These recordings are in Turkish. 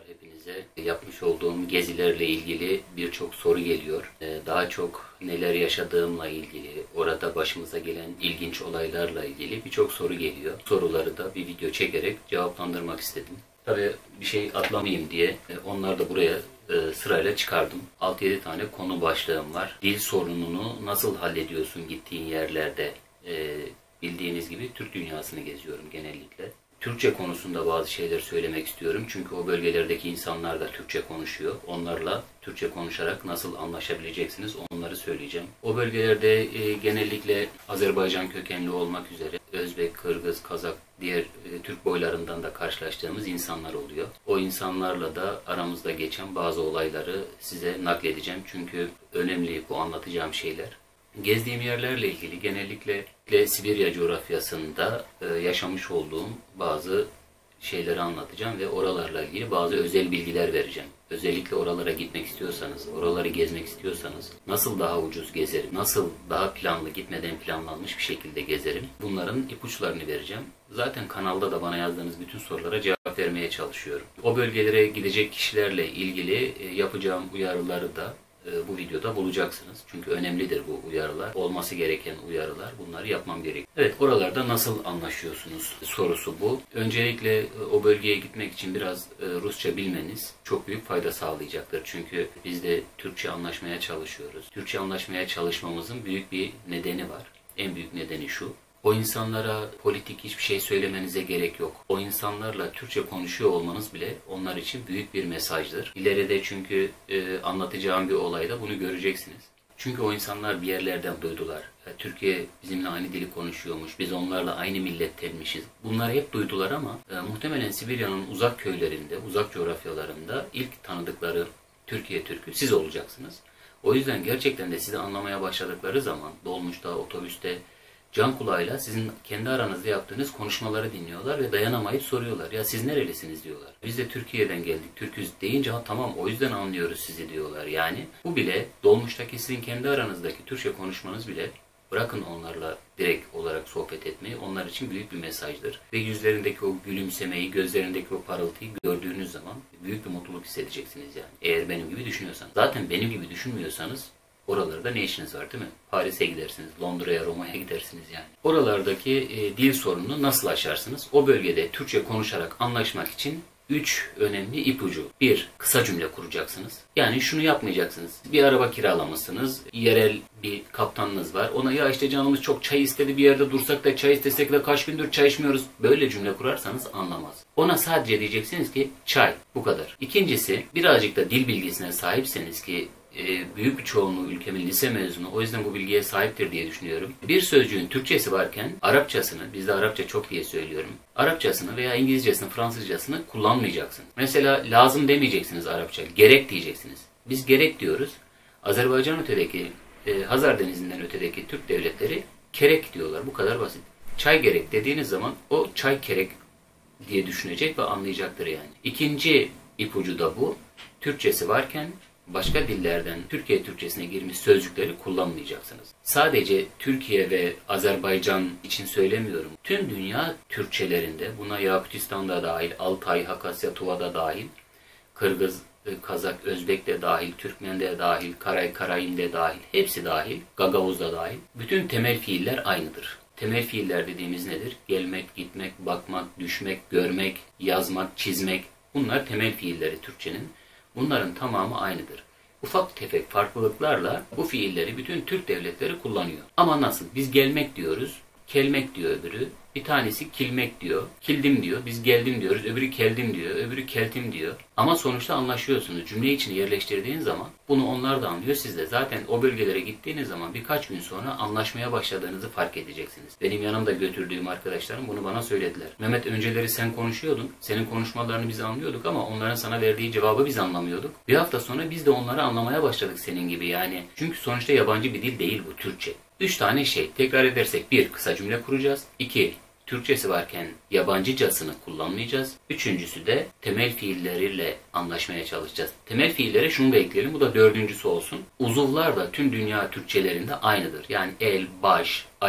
hepinize. Yapmış olduğum gezilerle ilgili birçok soru geliyor. Daha çok neler yaşadığımla ilgili, orada başımıza gelen ilginç olaylarla ilgili birçok soru geliyor. Soruları da bir video çekerek cevaplandırmak istedim. Tabii bir şey atlamayayım diye onları da buraya sırayla çıkardım. 6-7 tane konu başlığım var. Dil sorununu nasıl hallediyorsun gittiğin yerlerde? Bildiğiniz gibi Türk dünyasını geziyorum genellikle. Türkçe konusunda bazı şeyler söylemek istiyorum. Çünkü o bölgelerdeki insanlar da Türkçe konuşuyor. Onlarla Türkçe konuşarak nasıl anlaşabileceksiniz onları söyleyeceğim. O bölgelerde genellikle Azerbaycan kökenli olmak üzere Özbek, Kırgız, Kazak, diğer Türk boylarından da karşılaştığımız insanlar oluyor. O insanlarla da aramızda geçen bazı olayları size nakledeceğim. Çünkü önemli bu anlatacağım şeyler. Gezdiğim yerlerle ilgili genellikle Sibirya coğrafyasında yaşamış olduğum bazı şeyleri anlatacağım ve oralarla ilgili bazı özel bilgiler vereceğim. Özellikle oralara gitmek istiyorsanız, oraları gezmek istiyorsanız nasıl daha ucuz gezerim, nasıl daha planlı gitmeden planlanmış bir şekilde gezerim, bunların ipuçlarını vereceğim. Zaten kanalda da bana yazdığınız bütün sorulara cevap vermeye çalışıyorum. O bölgelere gidecek kişilerle ilgili yapacağım uyarıları da bu videoda bulacaksınız. Çünkü önemlidir bu uyarılar. Olması gereken uyarılar. Bunları yapmam gerekiyor. Evet, oralarda nasıl anlaşıyorsunuz sorusu bu. Öncelikle o bölgeye gitmek için biraz Rusça bilmeniz çok büyük fayda sağlayacaktır. Çünkü biz de Türkçe anlaşmaya çalışıyoruz. Türkçe anlaşmaya çalışmamızın büyük bir nedeni var. En büyük nedeni şu: o insanlara politik hiçbir şey söylemenize gerek yok. O insanlarla Türkçe konuşuyor olmanız bile onlar için büyük bir mesajdır. İleride çünkü anlatacağım bir olayda bunu göreceksiniz. Çünkü o insanlar bir yerlerden duydular. Türkiye bizimle aynı dili konuşuyormuş, biz onlarla aynı millettenmişiz. Bunları hep duydular ama muhtemelen Sibirya'nın uzak köylerinde, uzak coğrafyalarında ilk tanıdıkları Türkiye Türk'ü siz olacaksınız. O yüzden gerçekten de sizi anlamaya başladıkları zaman dolmuşta, otobüste, can kulağıyla sizin kendi aranızda yaptığınız konuşmaları dinliyorlar ve dayanamayıp soruyorlar. Ya siz nerelisiniz diyorlar. Biz de Türkiye'den geldik, Türküz deyince tamam o yüzden anlıyoruz sizi diyorlar. Yani bu bile dolmuştaki sizin kendi aranızdaki Türkçe konuşmanız bile, bırakın onlarla direkt olarak sohbet etmeyi, onlar için büyük bir mesajdır. Ve yüzlerindeki o gülümsemeyi, gözlerindeki o parıltıyı gördüğünüz zaman büyük bir mutluluk hissedeceksiniz yani. Eğer benim gibi düşünüyorsanız. Zaten benim gibi düşünmüyorsanız oralarda ne işiniz var değil mi? Paris'e gidersiniz, Londra'ya, Roma'ya gidersiniz yani. Oralardaki dil sorununu nasıl aşarsınız? O bölgede Türkçe konuşarak anlaşmak için 3 önemli ipucu. 1. Kısa cümle kuracaksınız. Yani şunu yapmayacaksınız. Bir araba kiralamışsınız, yerel bir kaptanınız var. Ona ya işte canımız çok çay istedi, bir yerde dursak da çay istesek de kaç gündür çay içmiyoruz. Böyle cümle kurarsanız anlamaz. Ona sadece diyeceksiniz ki çay. Bu kadar. İkincisi, birazcık da dil bilgisine sahipseniz ki büyük bir çoğunluğu ülkemin lise mezunu, o yüzden bu bilgiye sahiptir diye düşünüyorum. Bir sözcüğün Türkçesi varken Arapçasını, bizde Arapça çok diye söylüyorum, Arapçasını veya İngilizcesini, Fransızcasını kullanmayacaksınız. Mesela lazım demeyeceksiniz Arapça, gerek diyeceksiniz. Biz gerek diyoruz. Azerbaycan ötedeki, Hazar Denizi'nden ötedeki Türk devletleri kerek diyorlar. Bu kadar basit. Çay gerek dediğiniz zaman o çay kerek diye düşünecek ve anlayacaktır yani. İkinci ipucu da bu. Türkçesi varken başka dillerden Türkiye Türkçesine girmiş sözcükleri kullanmayacaksınız. Sadece Türkiye ve Azerbaycan için söylemiyorum. Tüm dünya Türkçelerinde, buna Yakutistan da dahil, Altay, Hakasya, Tuva da dahil, Kırgız, Kazak, Özbek de dahil, Türkmen de dahil, Karay, Karayim de dahil, hepsi dahil, Gagavuz da dahil. Bütün temel fiiller aynıdır. Temel fiiller dediğimiz nedir? Gelmek, gitmek, bakmak, düşmek, görmek, yazmak, çizmek. Bunlar temel fiilleri Türkçenin. Bunların tamamı aynıdır. Ufak tefek farklılıklarla bu fiilleri bütün Türk devletleri kullanıyor. Ama nasıl? Biz gelmek diyoruz, kelmek diyor öbürü. Bir tanesi kilmek diyor, kildim diyor. Biz geldim diyoruz, öbürü keldim diyor, öbürü keltim diyor. Ama sonuçta anlaşıyorsunuz. Cümle içine yerleştirdiğin zaman bunu onlar da anlıyor, siz de. Zaten o bölgelere gittiğiniz zaman birkaç gün sonra anlaşmaya başladığınızı fark edeceksiniz. Benim yanımda götürdüğüm arkadaşlarım bunu bana söylediler. Mehmet, önceleri sen konuşuyordun, senin konuşmalarını biz anlıyorduk ama onların sana verdiği cevabı biz anlamıyorduk. Bir hafta sonra biz de onları anlamaya başladık senin gibi yani. Çünkü sonuçta yabancı bir dil değil bu, Türkçe. 3 tane şey. Tekrar edersek: 1. Kısa cümle kuracağız. 2. Türkçesi varken yabancıcasını kullanmayacağız. Üçüncüsü de temel fiilleriyle anlaşmaya çalışacağız. Temel fiillere şunu da ekleyelim, bu da dördüncüsü olsun. Uzuvlar da tüm dünya Türkçelerinde aynıdır. Yani el, baş, ayak,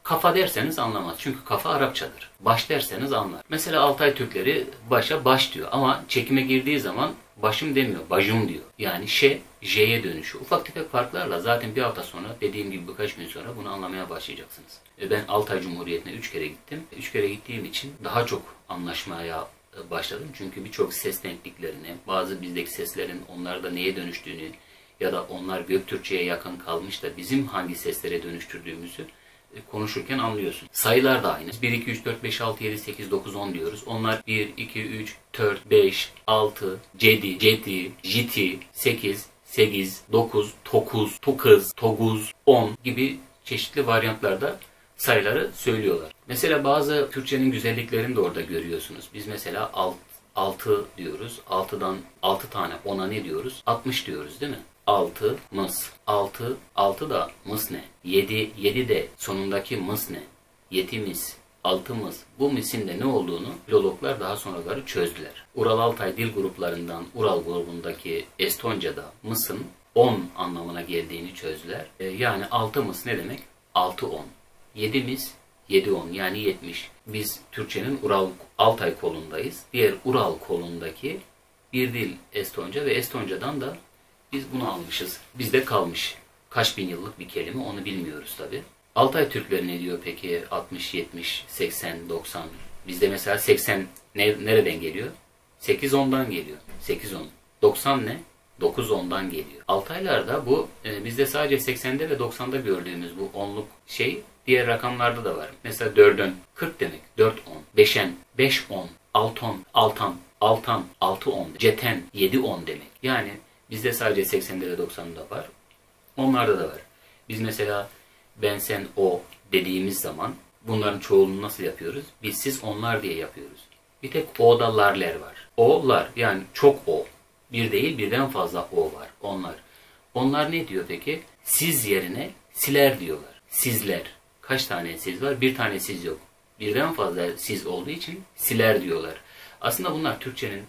Kafa derseniz anlamaz. Çünkü kafa Arapçadır. Baş derseniz anlar. Mesela Altay Türkleri başa baş diyor. Ama çekime girdiği zaman başım demiyor. Bacım diyor. Yani J'ye dönüşüyor. Ufak tefek farklarla zaten bir hafta sonra, dediğim gibi birkaç gün sonra bunu anlamaya başlayacaksınız. Ben Altay Cumhuriyeti'ne 3 kere gittim. 3 kere gittiğim için daha çok anlaşmaya başladım. Çünkü birçok ses denkliklerini, bazı bizdeki seslerin onlarda neye dönüştüğünü ya da onlar Göktürkçe'ye yakın kalmış da bizim hangi seslere dönüştürdüğümüzü konuşurken anlıyorsun. Sayılar da aynı. 1, 2, 3, 4, 5, 6, 7, 8, 9, 10 diyoruz. Onlar 1, 2, 3, 4, 5, 6, 7, 7, 7, 8, 8, 9, 9, 9, 9, 10 gibi çeşitli varyantlarda sayıları söylüyorlar. Mesela bazı Türkçenin güzelliklerini de orada görüyorsunuz. Biz mesela 6 diyoruz. 6'dan 6 tane 10'a ne diyoruz? 60 diyoruz değil mi? 6 mıs. 6 da mıs ne? 7 de sonundaki mıs ne? 7 mis. 6 mıs. Bu misin de ne olduğunu filologlar daha sonraları çözdüler. Ural-Altay dil gruplarından Ural grubundaki Estonca'da mısın 10 anlamına geldiğini çözdüler. Yani 6 mıs ne demek? 6 10. 7 mis 7 10 yani 70. Biz Türkçenin Ural-Altay kolundayız. Diğer Ural kolundaki bir dil Estonca ve Estonca'dan da biz bunu almışız. Bizde kalmış. Kaç bin yıllık bir kelime onu bilmiyoruz tabi. Altay Türkleri ne diyor peki? 60, 70, 80, 90. Bizde mesela 80 nereden geliyor? 8 10'dan geliyor. 8 10. 90 ne? 9 10'dan geliyor. Altaylarda bu bizde sadece 80'de ve 90'da gördüğümüz bu onluk şey diğer rakamlarda da var. Mesela 4'ün 40 demek. 4 10. 5'en 5 10. 6 10. Altan 6 10. Ceten 7 10 demek. Yani bizde sadece 80'de ve 90'da var. Onlarda da var. Biz mesela ben sen o dediğimiz zaman bunların çoğulunu nasıl yapıyoruz? Biz siz onlar diye yapıyoruz. Bir tek o'da larler var. O'lar yani çok o. Bir değil birden fazla o var. Onlar. Onlar ne diyor peki? Siz yerine siler diyorlar. Sizler. Kaç tane siz var? Bir tane siz yok. Birden fazla siz olduğu için siler diyorlar. Aslında bunlar Türkçenin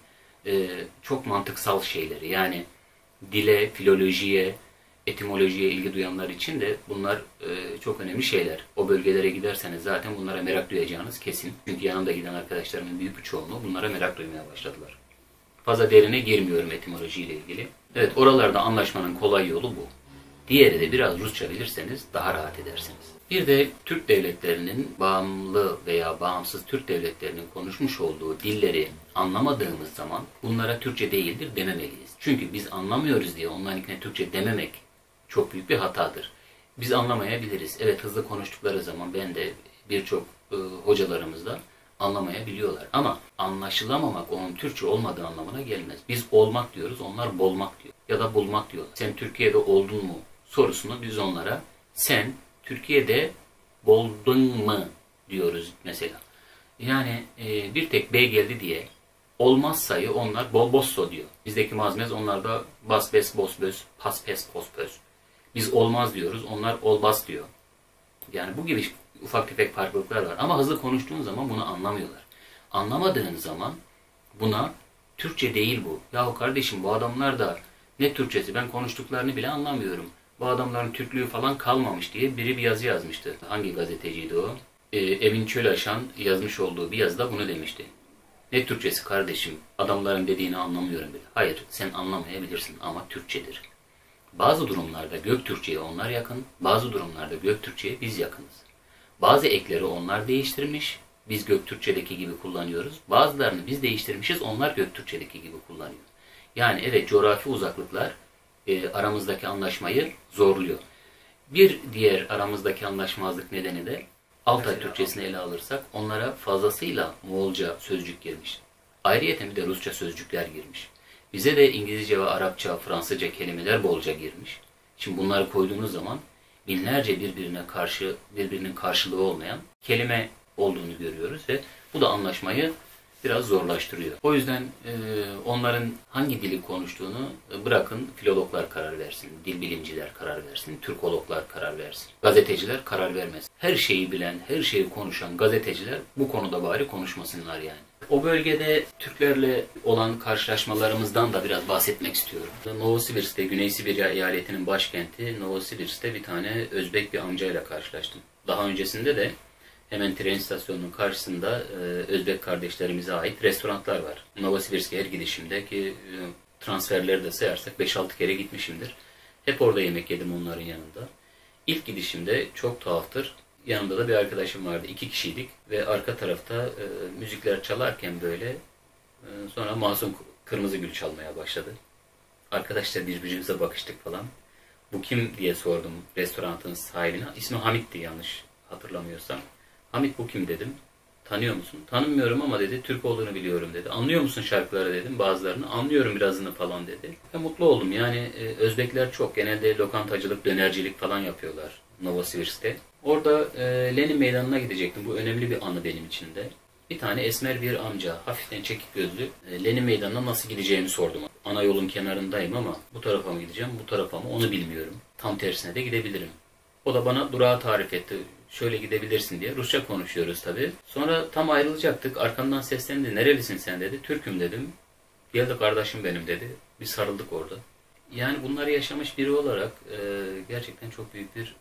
çok mantıksal şeyleri. Yani dile, filolojiye, etimolojiye ilgi duyanlar için de bunlar çok önemli şeyler. O bölgelere giderseniz zaten bunlara merak duyacağınız kesin. Çünkü yanımda giden arkadaşlarımın büyük bir çoğunluğu bunlara merak duymaya başladılar. Fazla derine girmiyorum etimolojiyle ilgili. Evet, oralarda anlaşmanın kolay yolu bu. Diğeri de biraz Rusça bilirseniz daha rahat edersiniz. Bir de Türk devletlerinin bağımlı veya bağımsız Türk devletlerinin konuşmuş olduğu dilleri anlamadığımız zaman bunlara Türkçe değildir dememeliyiz. Çünkü biz anlamıyoruz diye onlarınkine Türkçe dememek çok büyük bir hatadır. Biz anlamayabiliriz. Evet, hızlı konuştukları zaman ben de birçok hocalarımız da anlamayabiliyorlar. Ama anlaşılamamak onun Türkçe olmadığı anlamına gelmez. Biz olmak diyoruz, onlar bolmak diyor. Ya da bulmak diyor. Sen Türkiye'de oldun mu sorusunu biz onlara sen Türkiye'de boldun mu diyoruz mesela. Yani bir tek B geldi diye olmaz sayı onlar bolbosso diyor. Bizdeki mazmez onlarda bas bes bos böz pas pes pos pöz. Biz olmaz diyoruz, onlar olbas diyor. Yani bu gibi ufak tefek farklılıklar var. Ama hızlı konuştuğun zaman bunu anlamıyorlar. Anlamadığın zaman buna Türkçe değil bu. Yahu kardeşim bu adamlar da ne Türkçesi, ben konuştuklarını bile anlamıyorum. Bu adamların Türklüğü falan kalmamış diye biri bir yazı yazmıştı. Hangi gazeteciydi o? Emin Çölaşan yazmış olduğu bir yazıda bunu demişti. Ne Türkçesi kardeşim, adamların dediğini anlamıyorum bile. Hayır, sen anlamayabilirsin ama Türkçedir. Bazı durumlarda Göktürkçe'ye onlar yakın, bazı durumlarda Göktürkçe'ye biz yakınız. Bazı ekleri onlar değiştirmiş, biz Göktürkçedeki gibi kullanıyoruz. Bazılarını biz değiştirmişiz, onlar Göktürkçedeki gibi kullanıyor. Yani evet, coğrafi uzaklıklar aramızdaki anlaşmayı zorluyor. Bir diğer aramızdaki anlaşmazlık nedeni de Altay Türkçesini ele alırsak onlara fazlasıyla Moğolca sözcük girmiş. Ayrıyeten bir de Rusça sözcükler girmiş. Bize de İngilizce ve Arapça, Fransızca kelimeler bolca girmiş. Şimdi bunları koyduğunuz zaman binlerce birbirinin karşılığı olmayan kelime olduğunu görüyoruz ve bu da anlaşmayı biraz zorlaştırıyor. O yüzden onların hangi dili konuştuğunu bırakın filologlar karar versin, dil bilimciler karar versin, Türkologlar karar versin. Gazeteciler karar vermez. Her şeyi bilen, her şeyi konuşan gazeteciler bu konuda bari konuşmasınlar yani. O bölgede Türklerle olan karşılaşmalarımızdan da biraz bahsetmek istiyorum. Novosibirsk'te, Güney Sibirya eyaletinin başkenti Novosibirsk'te bir tane Özbek bir amcayla karşılaştım. Daha öncesinde de hemen tren istasyonunun karşısında Özbek kardeşlerimize ait restoranlar var. Novosibirsk'e her gidişimde ki transferleri de sayarsak 5-6 kere gitmişimdir. Hep orada yemek yedim onların yanında. İlk gidişimde çok tuhaftır. Yanımda da bir arkadaşım vardı. 2 kişiydik ve arka tarafta müzikler çalarken böyle sonra Mahsun Kırmızıgül çalmaya başladı. Arkadaşlar birbirimize bakıştık falan. Bu kim diye sordum restoranın sahibine. İsmi Hamit'ti yanlış hatırlamıyorsam. Hamit bu kim dedim. Tanıyor musun? Tanımıyorum ama dedi Türk olduğunu biliyorum dedi. Anlıyor musun şarkıları dedim bazılarını. Anlıyorum birazını falan dedi. Mutlu oldum yani Özbekler çok genelde lokantacılık, dönercilik falan yapıyorlar Novosibirsk'te. Orada Lenin Meydanı'na gidecektim. Bu önemli bir anı benim için de. Bir tane esmer bir amca, hafiften çekik gözlü, Lenin Meydanı'na nasıl gideceğimi sordum. Ana yolun kenarındayım ama bu tarafa mı gideceğim, bu tarafa mı onu bilmiyorum. Tam tersine de gidebilirim. O da bana durağı tarif etti. Şöyle gidebilirsin diye. Rusça konuşuyoruz tabii. Sonra tam ayrılacaktık. Arkamdan seslendi. Nerelisin sen dedi. Türk'üm dedim. Geldi kardeşim benim dedi. Bir sarıldık orada. Yani bunları yaşamış biri olarak gerçekten çok büyük bir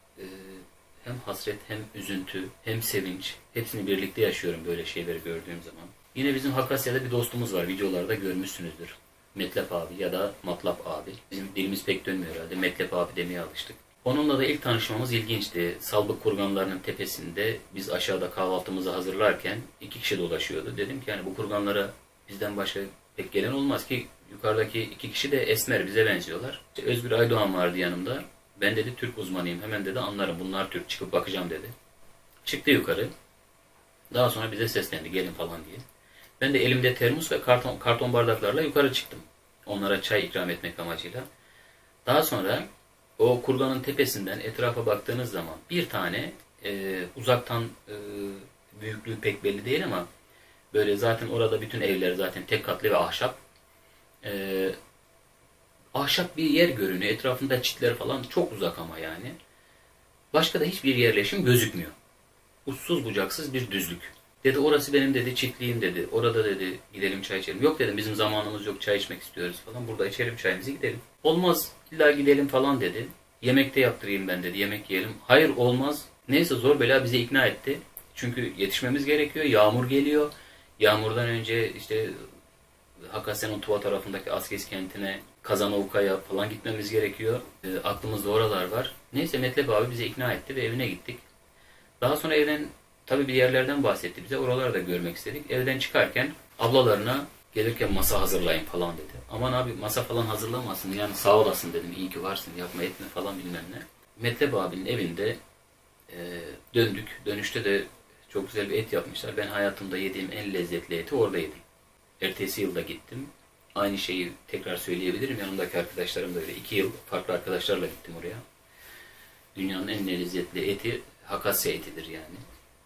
hem hasret hem üzüntü hem sevinç. Hepsini birlikte yaşıyorum böyle şeyleri gördüğüm zaman. Yine bizim Hakasya'da bir dostumuz var. Videolarda görmüşsünüzdür. Metlep abi ya da Matlap abi. Bizim dilimiz pek dönmüyor herhalde. Metlep abi demeye alıştık. Onunla da ilk tanışmamız ilginçti. Salbık kurganlarının tepesinde biz aşağıda kahvaltımızı hazırlarken 2 kişi dolaşıyordu. Dedim ki yani bu kurganlara bizden başka pek gelen olmaz ki yukarıdaki 2 kişi de esmer bize benziyorlar. İşte Özgür Aydoğan vardı yanımda. Ben dedi Türk uzmanıyım hemen dedi anlarım bunlar Türk çıkıp bakacağım dedi. Çıktı yukarı. Daha sonra bize seslendi gelin falan diye. Ben de elimde termos ve karton bardaklarla yukarı çıktım. Onlara çay ikram etmek amacıyla. Daha sonra o kurganın tepesinden etrafa baktığınız zaman bir tane uzaktan büyüklüğü pek belli değil ama böyle zaten orada bütün evler zaten tek katlı ve ahşap. Ahşap bir yer görünüyor. Etrafında çitler falan çok uzak ama yani. Başka da hiçbir yerleşim gözükmüyor. Uçsuz bucaksız bir düzlük. Dedi orası benim dedi çiftliğim dedi. Orada dedi gidelim çay içelim. Yok dedim bizim zamanımız yok çay içmek istiyoruz falan. Burada içelim çayımızı gidelim. Olmaz illa gidelim falan dedi. Yemekte yaptırayım ben dedi yemek yiyelim. Hayır olmaz. Neyse zor bela bizi ikna etti. Çünkü yetişmemiz gerekiyor. Yağmur geliyor. Yağmurdan önce işte Hakasya'nın Tuva tarafındaki Askes kentine Kazanovka'ya falan gitmemiz gerekiyor. Aklımızda oralar var. Neyse Metlep abi bizi ikna etti ve evine gittik. Daha sonra evden tabii bir yerlerden bahsetti bize. Oraları da görmek istedik. Evden çıkarken ablalarına gelirken masa hazırlayın falan dedi. Aman abi masa falan hazırlamasın. Yani sağ olasın dedim. İyi ki varsın. Yapma etme falan bilmem ne. Metlep abinin evinde döndük. Dönüşte de çok güzel bir et yapmışlar. Ben hayatımda yediğim en lezzetli eti orada yedim. Ertesi yılda gittim. Aynı şeyi tekrar söyleyebilirim. Yanımdaki arkadaşlarım da öyle. 2 yıl farklı arkadaşlarla gittim oraya. Dünyanın en lezzetli eti Hakasya etidir yani.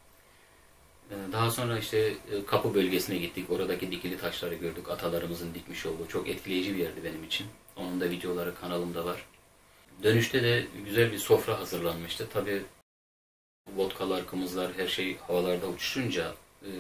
Daha sonra işte Kapı bölgesine gittik. Oradaki dikili taşları gördük. Atalarımızın dikmiş olduğu. Çok etkileyici bir yerdi benim için. Onun da videoları kanalımda var. Dönüşte de güzel bir sofra hazırlanmıştı. Tabii vodkalar, kımızlar her şey havalarda uçuşunca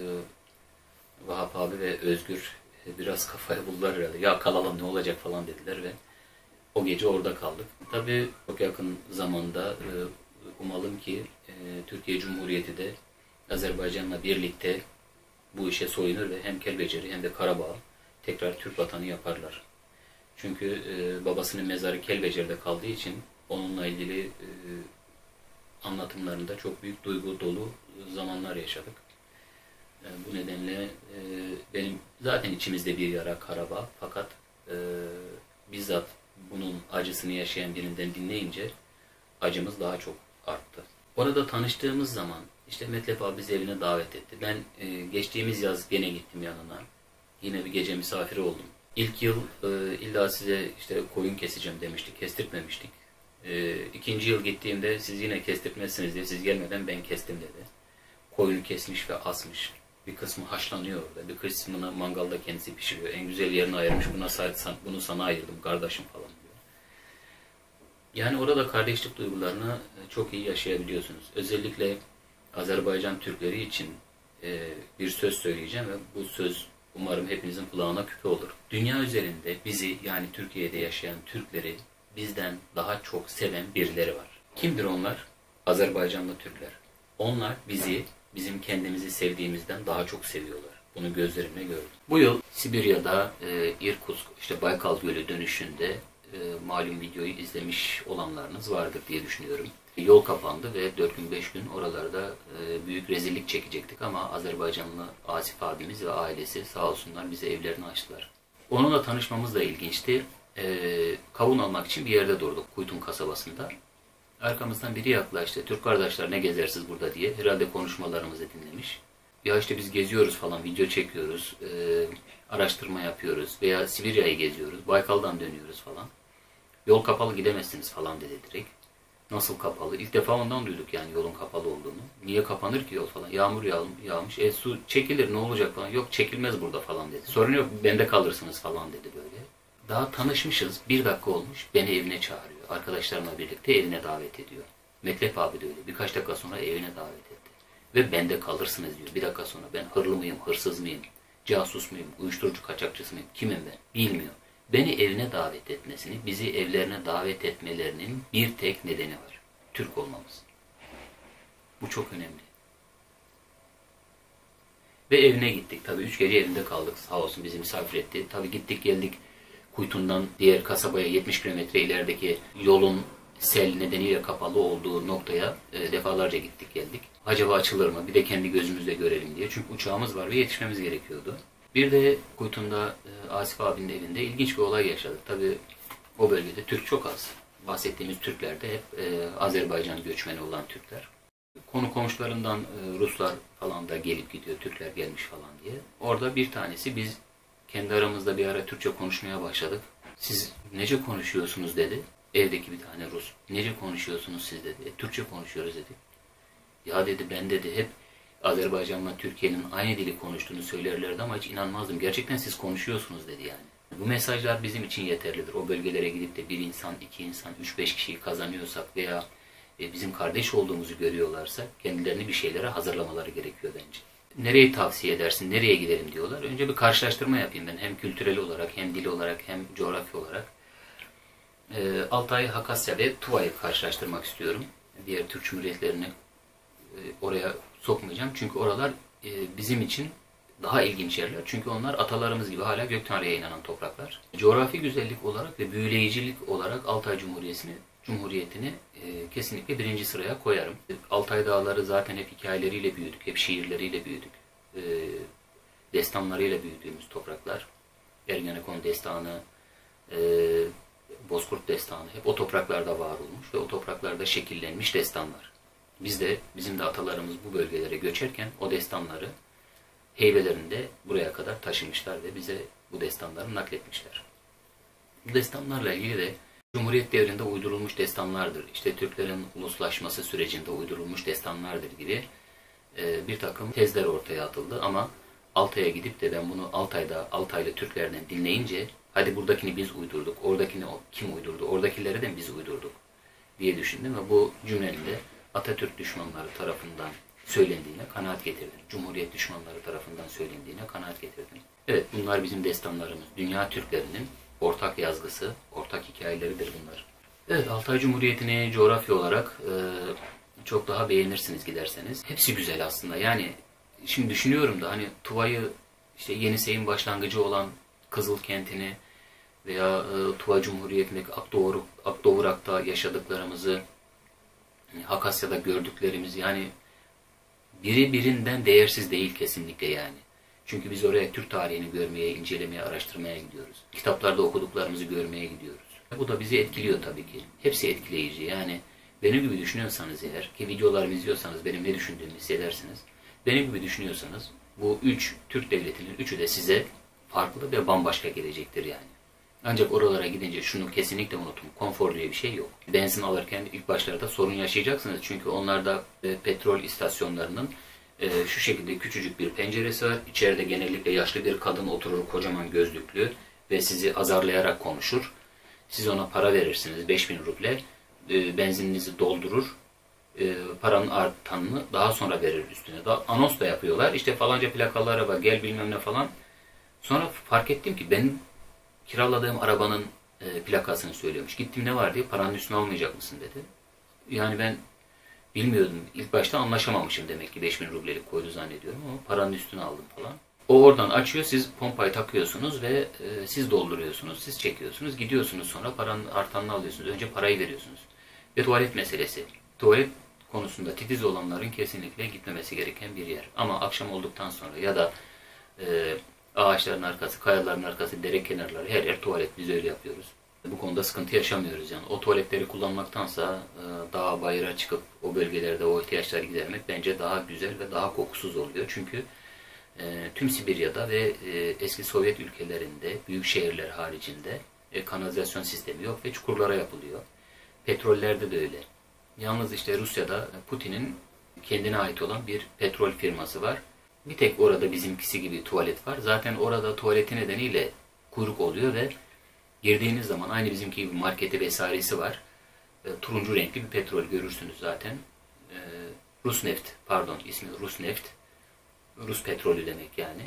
Vahap abi ve Özgür biraz kafaya buldular herhalde. Ya kalalım ne olacak falan dediler ve o gece orada kaldık. Tabii çok yakın zamanda umalım ki Türkiye Cumhuriyeti de Azerbaycan'la birlikte bu işe soyunur ve hem Kelbeceri hem de Karabağ tekrar Türk vatanı yaparlar. Çünkü babasının mezarı Kelbeceri'de kaldığı için onunla ilgili anlatımlarında çok büyük duygu dolu zamanlar yaşadık. Bu nedenle benim zaten içimizde bir yara Karabağ fakat bizzat bunun acısını yaşayan birinden dinleyince acımız daha çok arttı. Orada tanıştığımız zaman işte Metlep abi bizi evine davet etti. Ben geçtiğimiz yaz gene gittim yanına. Yine bir gece misafiri oldum. İlk yıl illa size işte koyun keseceğim demiştik, kestirtmemiştik. İkinci yıl gittiğimde siz yine kestirtmezsiniz diye siz gelmeden ben kestim dedi. Koyunu kesmiş ve asmış. Bir kısmı haşlanıyor orada. Bir kısmını mangalda kendisi pişiriyor. En güzel yerini ayırmış. Bunu sana ayırdım kardeşim falan diyor. Yani orada kardeşlik duygularını çok iyi yaşayabiliyorsunuz. Özellikle Azerbaycan Türkleri için bir söz söyleyeceğim ve bu söz umarım hepinizin kulağına küpe olur. Dünya üzerinde bizi, yani Türkiye'de yaşayan Türkleri bizden daha çok seven birileri var. Kimdir onlar? Azerbaycanlı Türkler. Onlar bizi, bizim kendimizi sevdiğimizden daha çok seviyorlar. Bunu gözlerimle gördüm. Bu yıl Sibirya'da Irkutsk, işte Baykal Gölü dönüşünde malum videoyu izlemiş olanlarınız vardır diye düşünüyorum. Yol kapandı ve 4 gün 5 gün oralarda büyük rezillik çekecektik ama Azerbaycanlı Asif abimiz ve ailesi sağ olsunlar bize evlerini açtılar. Onunla tanışmamız da ilginçti. Kavun almak için bir yerde durduk, Kuytun kasabasında. Arkamızdan biri yaklaştı. Türk kardeşler ne gezersiniz burada diye. Herhalde konuşmalarımızı dinlemiş. Ya işte biz geziyoruz falan, video çekiyoruz, araştırma yapıyoruz veya Sibirya'yı geziyoruz, Baykal'dan dönüyoruz falan. Yol kapalı, gidemezsiniz falan dedi direkt. Nasıl kapalı? İlk defa ondan duyduk yani yolun kapalı olduğunu. Niye kapanır ki yol falan? Yağmur yağmış. Su çekilir, ne olacak falan. Yok, çekilmez burada falan dedi. Sorun yok, bende kalırsınız falan dedi böyle. Daha tanışmışız. 1 dakika olmuş. Beni evine çağırıyor. Arkadaşlarımla birlikte evine davet ediyor. Metlep abi de öyle. Birkaç dakika sonra evine davet etti. Ve bende kalırsınız diyor. 1 dakika sonra ben hırlı mıyım, hırsız mıyım, casus muyum, uyuşturucu kaçakçısı mıyım, kimim ben bilmiyor. Beni evine davet etmesini, bizi evlerine davet etmelerinin bir tek nedeni var. Türk olmamız. Bu çok önemli. Ve evine gittik. Tabii 3 gece evinde kaldık. Sağ olsun bizi misafir etti. Tabii gittik geldik. Kuytun'dan diğer kasabaya 70 kilometre ilerideki yolun sel nedeniyle kapalı olduğu noktaya defalarca gittik geldik. Acaba açılır mı? Bir de kendi gözümüzle görelim diye. Çünkü uçağımız var ve yetişmemiz gerekiyordu. Bir de Kuytun'da Asif abinin evinde ilginç bir olay yaşadık. Tabii o bölgede Türk çok az. Bahsettiğimiz Türkler de hep Azerbaycan göçmeni olan Türkler. Konu komşularından Ruslar falan da gelip gidiyor. Türkler gelmiş falan diye. Orada bir tanesi, biz kendi aramızda bir ara Türkçe konuşmaya başladık. Siz nece konuşuyorsunuz dedi. Evdeki bir tane Rus. Nece konuşuyorsunuz siz dedi. Türkçe konuşuyoruz dedi. Ya dedi, ben dedi hep Azerbaycan'la Türkiye'nin aynı dili konuştuğunu söylerlerdi ama hiç inanmazdım. Gerçekten siz konuşuyorsunuz dedi yani. Bu mesajlar bizim için yeterlidir. O bölgelere gidip de bir insan, 2 insan, 3-5 kişiyi kazanıyorsak veya bizim kardeş olduğumuzu görüyorlarsa kendilerini bir şeylere hazırlamaları gerekiyor bence. Nereyi tavsiye edersin, nereye gidelim diyorlar. Önce bir karşılaştırma yapayım ben. Hem kültürel olarak, hem dil olarak, hem coğrafya olarak. Altay, Hakasya ve Tuva'yı karşılaştırmak istiyorum. Diğer Türk Cumhuriyetlerini oraya sokmayacağım. Çünkü oralar bizim için daha ilginç yerler. Çünkü onlar atalarımız gibi hala gök tanrıya inanan topraklar. Coğrafi güzellik olarak ve büyüleyicilik olarak Altay Cumhuriyeti'ni kesinlikle 1. sıraya koyarım. Altay Dağları zaten hep hikayeleriyle büyüdük, hep şiirleriyle büyüdük. Destanlarıyla büyüdüğümüz topraklar. Ergenekon destanı, Bozkurt destanı hep o topraklarda var olmuş ve o topraklarda şekillenmiş destanlar. Bizim de atalarımız bu bölgelere göçerken o destanları heybelerinde buraya kadar taşımışlar ve bize bu destanları nakletmişler. Bu destanlarla ilgili de Cumhuriyet devrinde uydurulmuş destanlardır, İşte Türklerin uluslaşması sürecinde uydurulmuş destanlardır gibi bir takım tezler ortaya atıldı ama Altay'a gidip de ben bunu Altaylı Türklerden dinleyince hadi buradakini biz uydurduk, oradakini kim uydurdu, oradakileri de biz uydurduk diye düşündüm ve bu cümlenin de Atatürk düşmanları tarafından söylendiğine kanaat getirdim. Cumhuriyet düşmanları tarafından söylendiğine kanaat getirdim. Evet, bunlar bizim destanlarımız. Dünya Türklerinin ortak yazgısı, ortak hikayeleridir bunlar. Evet, Altay Cumhuriyeti'ni coğrafya olarak çok daha beğenirsiniz giderseniz. Hepsi güzel aslında. Yani şimdi düşünüyorum da hani Tuva'yı, işte Yenisey'in başlangıcı olan Kızılkent'ini veya Tuva Cumhuriyeti'ndeki Akdoğurak'ta yaşadıklarımızı, Hakasya'da gördüklerimiz, yani biri birinden değersiz değil kesinlikle yani. Çünkü biz oraya Türk tarihini görmeye, incelemeye, araştırmaya gidiyoruz. Kitaplarda okuduklarımızı görmeye gidiyoruz. Bu da bizi etkiliyor tabii ki. Hepsi etkileyici. Yani benim gibi düşünüyorsanız eğer, ki videolarımı izliyorsanız benim ne düşündüğümü hissedersiniz. Benim gibi düşünüyorsanız bu 3 Türk devletinin üçü de size farklı ve bambaşka gelecektir yani. Ancak oralara gidince şunu kesinlikle unutun. Konfor diye bir şey yok. Benzin alırken ilk başlarda sorun yaşayacaksınız. Çünkü onlarda petrol istasyonlarının şu şekilde küçücük bir penceresi var. İçeride genellikle yaşlı bir kadın oturur, kocaman gözlüklü ve sizi azarlayarak konuşur. Siz ona para verirsiniz, 5000 ruble. Benzininizi doldurur. paranın artanını daha sonra verir üstüne. Anons da yapıyorlar. İşte falanca plakalı araba gel bilmem ne falan. Sonra fark ettim ki ben kiraladığım arabanın plakasını söylüyormuş. Gittim ne var diye paranın üstüne almayacak mısın dedi. Yani ben bilmiyordum. İlk başta anlaşamamışım demek ki 5.000 rublelik koydu zannediyorum ama paranın üstüne aldım falan. O oradan açıyor, siz pompayı takıyorsunuz ve siz dolduruyorsunuz, siz çekiyorsunuz, gidiyorsunuz sonra paranın artanını alıyorsunuz. Önce parayı veriyorsunuz. Ve tuvalet meselesi. Tuvalet konusunda titiz olanların kesinlikle gitmemesi gereken bir yer. Ama akşam olduktan sonra ya da ağaçların arkası, kayaların arkası, dere kenarları her yer tuvalet. Biz öyle yapıyoruz. Bu konuda sıkıntı yaşamıyoruz yani. O tuvaletleri kullanmaktansa dağa bayıra çıkıp o bölgelerde o ihtiyaçları gidermek bence daha güzel ve daha kokusuz oluyor. Çünkü tüm Sibirya'da ve eski Sovyet ülkelerinde, büyük şehirler haricinde kanalizasyon sistemi yok ve çukurlara yapılıyor. Petrollerde de öyle. Yalnız işte Rusya'da Putin'in kendine ait olan bir petrol firması var. Bir tek orada bizimkisi gibi tuvalet var. Zaten orada tuvaleti nedeniyle kuyruk oluyor ve girdiğiniz zaman aynı bizimki gibi marketi vesairesi var. Turuncu renkli bir petrol görürsünüz zaten. Rusneft, pardon ismi Rusneft. Rus petrolü demek yani.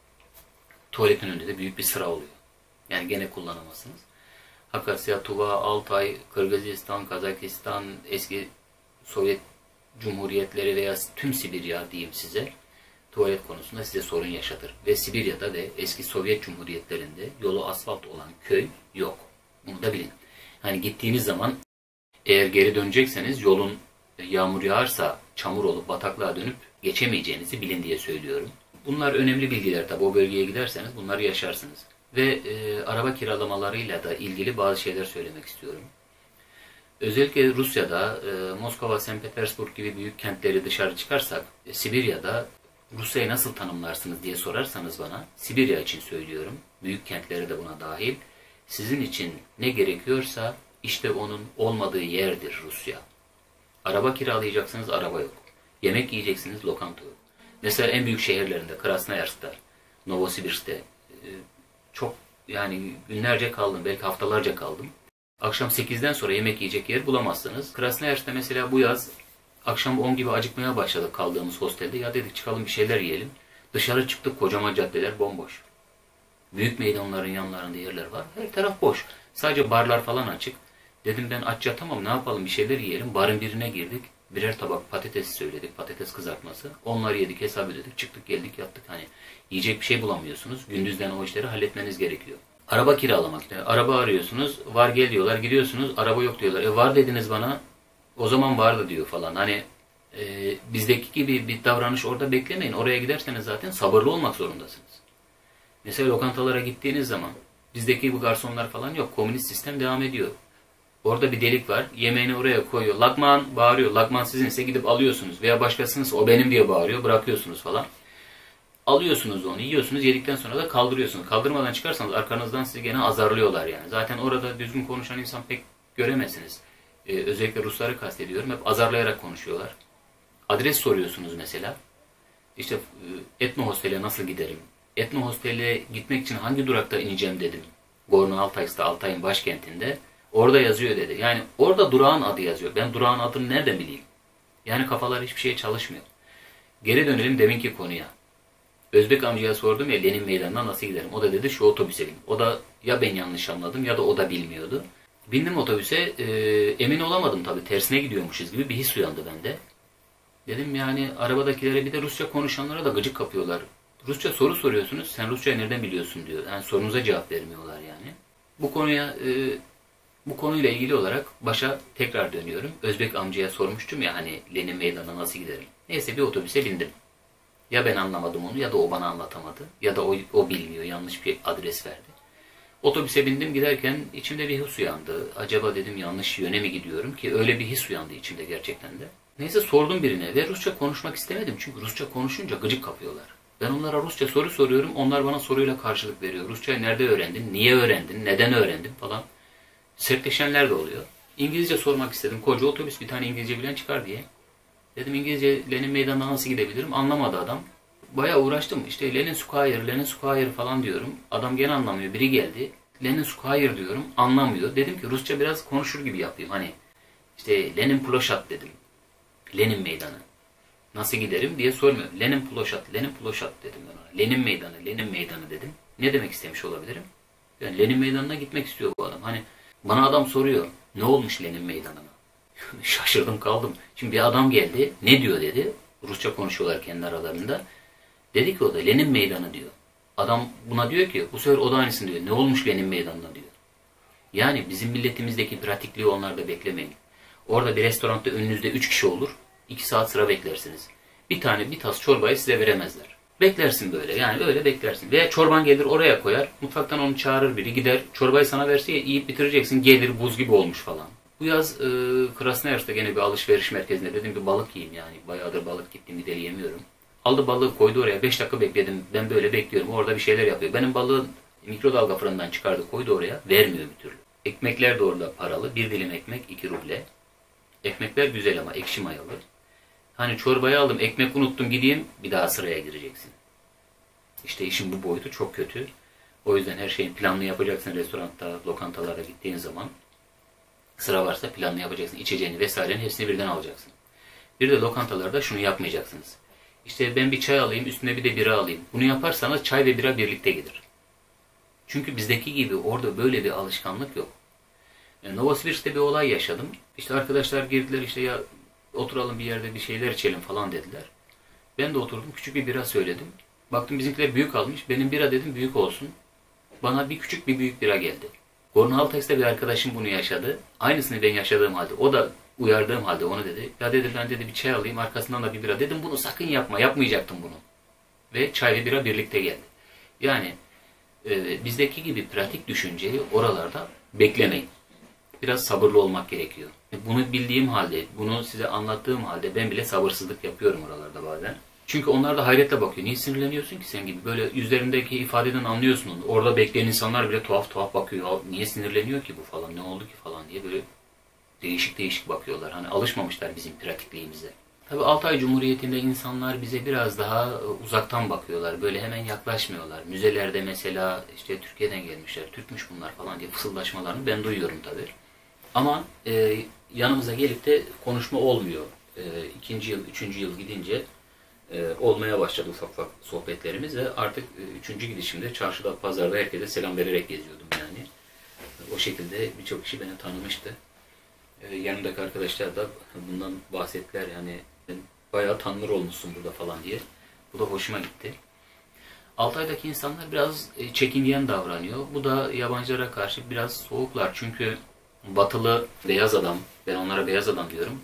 Tuvaletin önünde de büyük bir sıra oluyor. Yani gene kullanamazsınız. Hakasya, Tuva, Altay, Kırgızistan, Kazakistan, eski Sovyet Cumhuriyetleri veya tüm Sibirya diyeyim size, tuvalet konusunda size sorun yaşatır. Ve Sibirya'da ve eski Sovyet Cumhuriyetlerinde yolu asfalt olan köy yok. Bunu da bilin. Hani gittiğiniz zaman eğer geri dönecekseniz yolun yağmur yağarsa çamur olup bataklığa dönüp geçemeyeceğinizi bilin diye söylüyorum. Bunlar önemli bilgiler tabi. O bölgeye giderseniz bunları yaşarsınız. Ve araba kiralamalarıyla da ilgili bazı şeyler söylemek istiyorum. Özellikle Rusya'da Moskova, St. Petersburg gibi büyük kentleri dışarı çıkarsak Sibirya'da Rusya'yı nasıl tanımlarsınız diye sorarsanız bana, Sibirya için söylüyorum, büyük kentleri de buna dahil, sizin için ne gerekiyorsa işte onun olmadığı yerdir Rusya. Araba kiralayacaksınız, araba yok. Yemek yiyeceksiniz, lokanta yok. Mesela en büyük şehirlerinde, Krasnoyarsk'ta, Novosibirsk'te çok yani günlerce kaldım, belki haftalarca kaldım. Akşam 8'den sonra yemek yiyecek yer bulamazsınız. Krasnoyarsk'ta mesela bu yaz akşam 10 gibi acıkmaya başladık kaldığımız hostelde. Ya dedik çıkalım bir şeyler yiyelim. Dışarı çıktık, kocaman caddeler bomboş. Büyük meydanların yanlarında yerler var. Her taraf boş. Sadece barlar falan açık. Dedim ben aç yatamam, ne yapalım, bir şeyler yiyelim. Barın birine girdik. Birer tabak patates söyledik, patates kızartması. Onları yedik, hesap ödedik, çıktık geldik yattık. Hani yiyecek bir şey bulamıyorsunuz. Gündüzden o işleri halletmeniz gerekiyor. Araba kiralamak. Araba arıyorsunuz, var gel diyorlar, gidiyorsunuz, araba yok diyorlar. Var dediniz bana, o zaman vardı diyor falan. Hani bizdeki gibi bir davranış orada beklemeyin. Oraya giderseniz zaten sabırlı olmak zorundasınız. Mesela lokantalara gittiğiniz zaman bizdeki bu garsonlar falan yok. Komünist sistem devam ediyor. Orada bir delik var. Yemeğini oraya koyuyor. Lakman bağırıyor. Lakman sizinse gidip alıyorsunuz. Veya başkasınız o benim diye bağırıyor. Bırakıyorsunuz falan. Alıyorsunuz onu, yiyorsunuz. Yedikten sonra da kaldırıyorsunuz. Kaldırmadan çıkarsanız arkanızdan sizi gene azarlıyorlar yani. Zaten orada düzgün konuşan insan pek göremezsiniz. Özellikle Rusları kastediyorum. Hep azarlayarak konuşuyorlar. Adres soruyorsunuz mesela. İşte Etno Hostel'e nasıl giderim? Etno Hostel'e gitmek için hangi durakta ineceğim dedim. Gorno-Altaysk'ta, Altay'ın başkentinde. Orada yazıyor dedi. Yani orada durağın adı yazıyor. Ben durağın adını nereden bileyim? Yani kafalar hiçbir şeye çalışmıyor. Geri dönelim deminki konuya. Özbek amcaya sordum ya Lenin Meydanı'na nasıl giderim? O da dedi şu otobüse bin. O da ya ben yanlış anladım ya da o da bilmiyordu. Bindim otobüse, emin olamadım tabii, tersine gidiyormuşuz gibi bir his uyandı bende. Dedim yani arabadakilere bir de Rusça konuşanlara da gıcık kapıyorlar. Rusça soru soruyorsunuz, sen Rusçayı nereden biliyorsun diyor. Yani sorunuza cevap vermiyorlar yani. Bu konuyla ilgili olarak başa tekrar dönüyorum. Özbek amcaya sormuştum ya hani Lenin Meydanı'na nasıl giderim? Neyse bir otobüse bindim. Ya ben anlamadım onu ya da o bana anlatamadı. Ya da o bilmiyor, yanlış bir adres verdi. Otobüse bindim, giderken içimde bir his uyandı. Acaba dedim yanlış yöne mi gidiyorum ki öyle bir his uyandı içimde gerçekten de. Neyse sordum birine ve Rusça konuşmak istemedim çünkü Rusça konuşunca gıcık kapıyorlar. Ben onlara Rusça soru soruyorum, onlar bana soruyla karşılık veriyor. Rusçayı nerede öğrendin, niye öğrendin, neden öğrendin falan. Sertleşenler de oluyor. İngilizce sormak istedim. Koca otobüs, bir tane İngilizce bilen çıkar diye. Dedim İngilizce Lenin Meydanı'na nasıl gidebilirim? Anlamadı adam. Bayağı uğraştım. İşte Lenin Square, Lenin Square falan diyorum. Adam gene anlamıyor. Biri geldi. Lenin Square diyorum. Anlamıyor. Dedim ki Rusça biraz konuşur gibi yapayım. Hani işte Lenin Ploşat dedim. Lenin Meydanı. Nasıl giderim diye sormuyor. Lenin Ploşat, Lenin Ploşat dedim ben ona. Lenin Meydanı, Lenin Meydanı dedim. Ne demek istemiş olabilirim? Yani Lenin Meydanı'na gitmek istiyor bu adam. Hani bana adam soruyor. Ne olmuş Lenin Meydanı'na? Şaşırdım kaldım. Şimdi bir adam geldi. Ne diyor dedi. Rusça konuşuyorlar kendi aralarında. Dedi ki o da Lenin Meydanı diyor. Adam buna diyor ki bu sefer o da aynısını diyor. Ne olmuş Lenin Meydanı'na diyor. Yani bizim milletimizdeki pratikliği onlar da beklemeyin. Orada bir restoranda önünüzde 3 kişi olur. 2 saat sıra beklersiniz. Bir tas çorbayı size veremezler. Beklersin böyle. Yani öyle beklersin. Veya çorban gelir oraya koyar. Mutfaktan onu çağırır biri. Gider çorbayı sana verse yiyip bitireceksin. Gelir buz gibi olmuş falan. Bu yaz Krasnoyarsk'ta gene bir alışveriş merkezinde dedim bir balık yiyeyim yani. Bayağıdır balık gittim gideli yemiyorum. Aldı balığı koydu oraya. 5 dakika bekledim. Ben böyle bekliyorum. Orada bir şeyler yapıyor. Benim balığın mikrodalga fırından çıkardı koydu oraya. Vermiyor bir türlü. Ekmekler de orada paralı. Bir dilim ekmek 2 ruble. Ekmekler güzel ama ekşi mayalı. Hani çorbayı aldım, ekmek unuttum gideyim, bir daha sıraya gireceksin. İşte işin bu boyutu çok kötü. O yüzden her şeyin planlı yapacaksın restoranda, lokantalara gittiğin zaman. Sıra varsa planlı yapacaksın. İçeceğini vesairenin hepsini birden alacaksın. Bir de lokantalarda şunu yapmayacaksınız. İşte ben bir çay alayım, üstüne bir de bira alayım. Bunu yaparsanız çay ve bira birlikte gelir. Çünkü bizdeki gibi orada böyle bir alışkanlık yok. Novosibirsk'te bir olay yaşadım. İşte arkadaşlar girdiler işte ya oturalım bir yerde bir şeyler içelim falan dediler. Ben de oturdum küçük bir bira söyledim. Baktım bizimkiler büyük almış. Benim bira dedim büyük olsun. Bana bir küçük bir büyük bira geldi. Gornalteks'te bir arkadaşım bunu yaşadı. Aynısını ben yaşadığım halde. O da uyardığım halde onu dedi. Ya dedi ben dedi bir çay alayım arkasından da bir bira. Dedim bunu sakın yapma. Yapmayacaktım bunu. Ve çay ve bira birlikte geldi. Yani bizdeki gibi pratik düşünceyi oralarda beklemeyin. Biraz sabırlı olmak gerekiyor. Bunu bildiğim halde, bunu size anlattığım halde ben bile sabırsızlık yapıyorum oralarda bazen. Çünkü onlar da hayretle bakıyor. Niye sinirleniyorsun ki sen gibi? Böyle yüzlerindeki ifadeden anlıyorsun onu. Orada bekleyen insanlar bile tuhaf tuhaf bakıyor. Ya, niye sinirleniyor ki bu falan, ne oldu ki falan diye böyle değişik değişik bakıyorlar. Hani alışmamışlar bizim pratikliğimize. Tabii Altay Cumhuriyeti'nde insanlar bize biraz daha uzaktan bakıyorlar. Böyle hemen yaklaşmıyorlar. Müzelerde mesela işte Türkiye'den gelmişler, Türkmüş bunlar falan diye fısıldaşmalarını ben duyuyorum tabii. Ama yanımıza gelip de konuşma olmuyor. 2. yıl, 3. yıl gidince olmaya başladı ufak ufak sohbetlerimiz ve artık 3. gidişimde çarşıda, pazarda herkese selam vererek geziyordum yani. O şekilde birçok kişi beni tanımıştı. Yanımdaki arkadaşlar da bundan bahsettiler yani bayağı tanınır olmuşsun burada falan diye. Bu da hoşuma gitti. Altay'daki insanlar biraz çekingen davranıyor. Bu da yabancılara karşı biraz soğuklar. Çünkü batılı beyaz adam, ben onlara beyaz adam diyorum,